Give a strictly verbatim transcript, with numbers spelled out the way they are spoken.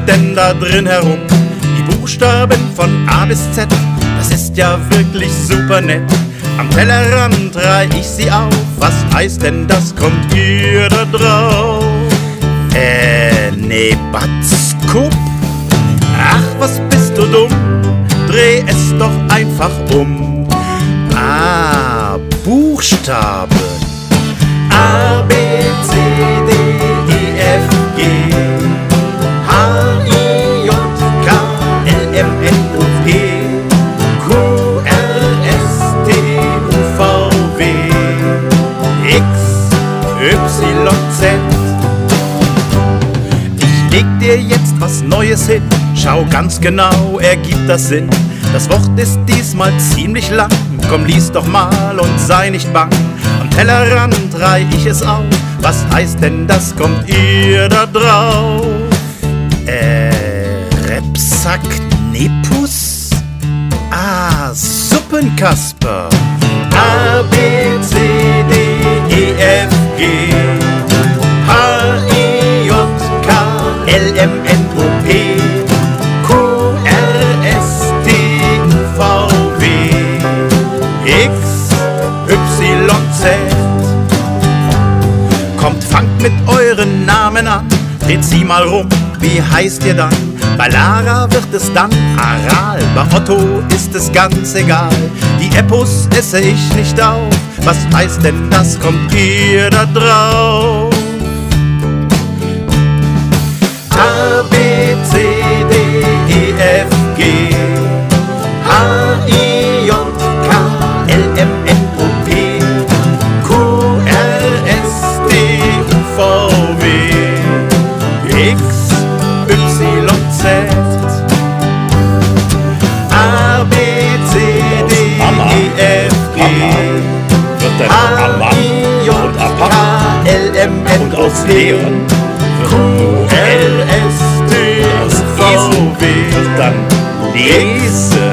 denn da drin herum? Die Buchstaben von A bis Z, das ist ja wirklich super nett. Am Tellerrand reih ich sie auf, was heißt denn das, kommt ihr da drauf? Äh, nee, Batzkup? Ach, was bist du dumm? Dreh es doch einfach um. Ah, Buchstaben. A, B, C, D, E, F, G, H, I, J, K, L, M, N, O, P, Q, R, S, T, U, V, W, X, Y, Z. Ich leg dir jetzt was Neues hin, schau ganz genau, ergibt das Sinn. Das Wort ist diesmal ziemlich lang, komm, lies doch mal und sei nicht bang. Am Tellerrand reih ich es auf, was heißt denn das, kommt ihr da drauf? Äh, Repsack Nepus? Ah, Suppenkasper. A, B, C, D, E, F, G, H, I, J, K, L, M, N, O, P, Q, R, S, T, U, V, W, X, Y, Z. Kommt, fangt mit euren Namen an, dreht sie mal rum, wie heißt ihr dann? Bei Lara wird es dann Aral, bei Otto ist es ganz egal. Die Epos esse ich nicht auf, was heißt denn das, kommt ihr da drauf? A, B, C, D, E, F, G, H, I, J, K, L, M, N, O, P, Q, R, S, T, U, V, W, X, Y, Z. A, B, C, D, E, F, G, H, I, J, K, L, M, N, O, P, Q, R, S, T, U, V, W, X,